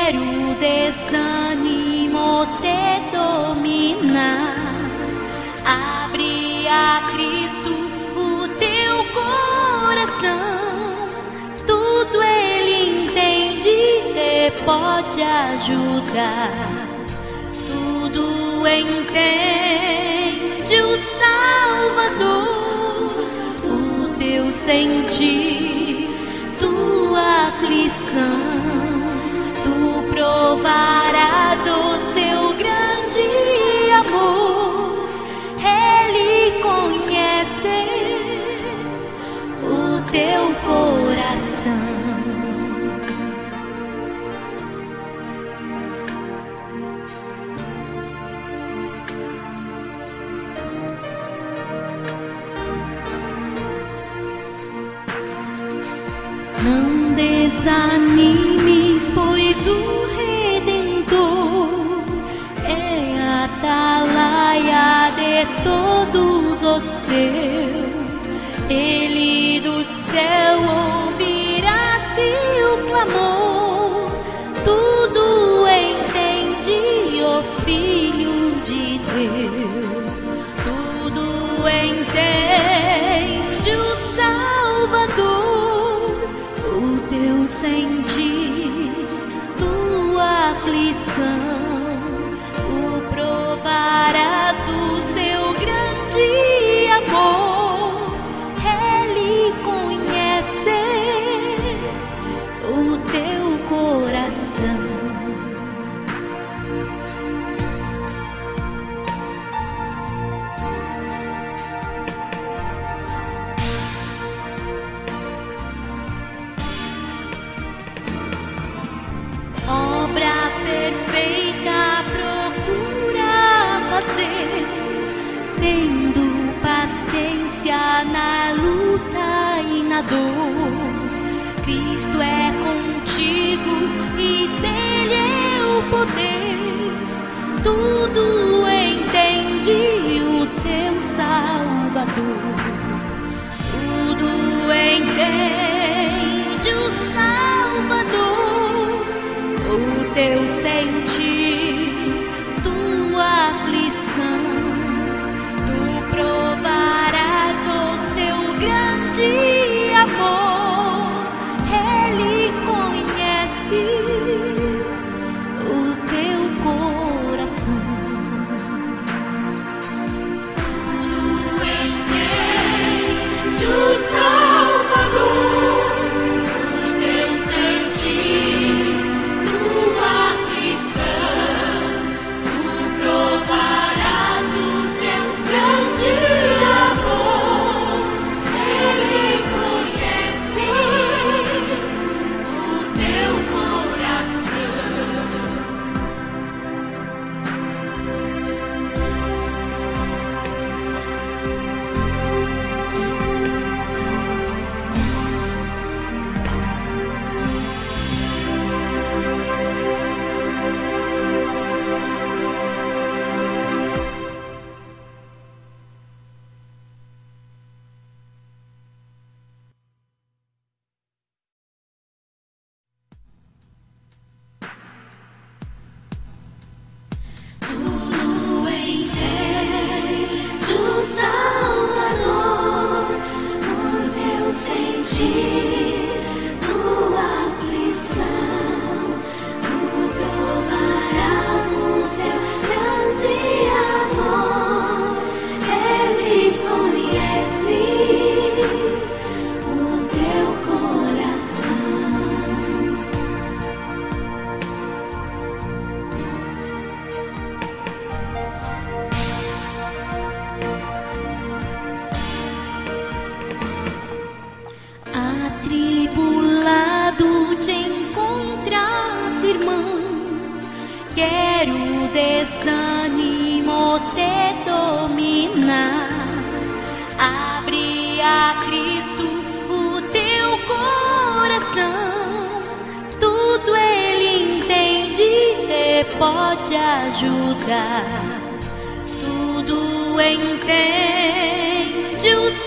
Quero desânimo te dominar. Abre a Cristo o teu coração. Tudo Ele entende e te pode ajudar. Tudo entende o Salvador, o teu sentir, tua aflição. Tu provarás o seu grande amor. Ele conhece o teu coração. Não desanimes, pois o Redentor é a atalaia de todos os seus. Ele do céu ouvirá teu clamor. Tudo entende o Filho de Deus. Tudo entende o Salvador, o teu sentir, tua aflição. Tu provarás o seu grande amor. Ele conhece o teu coração. Obra perfeita procura fazer, tendo paciência na luta e na dor. Cristo é contigo e dele é o poder. Tudo entende o teu Salvador. Tudo entende o Salvador, o teu sentir, tua aflição. Tu provarás o seu grande amor. Ele conhece o teu coração. Tu entende o Salvador, o teu sentir, tua aflição. Tu provarás o seu grande amor. Ele conhece o teu coração. Tudo entende o Salvador, o teu sentir, tua aflição. Tu provarás o seu grande amor. Ele conhece o teu coração. Atribulado te encontras, irmão. Quero desânimo te dominar. Abre a Cristo o teu coração. Tudo Ele entende e te pode ajudar. Tudo entende o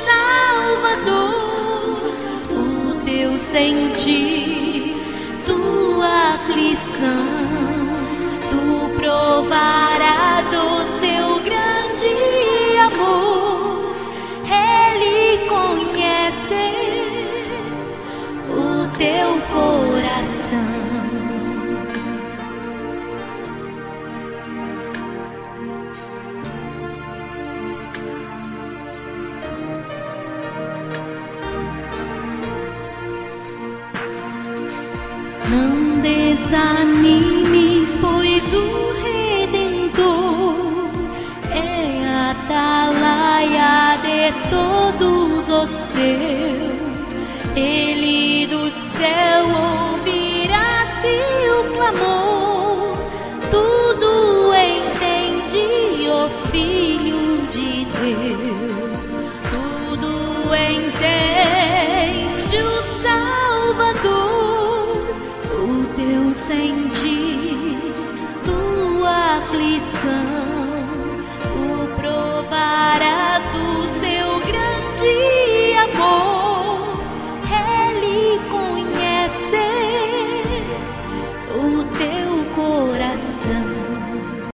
Salvador, o teu sentir, tua aflição. aflição, tu provarás o seu grande amor. Ele conhece o teu coração. Não desanimes, pois o Redentor é a atalaia de todos os seus. Ele do céu ouvirá teu clamor. Tudo entende, ó Filho de Deus. Tudo entende o Salvador. Teu sentir, tua aflição.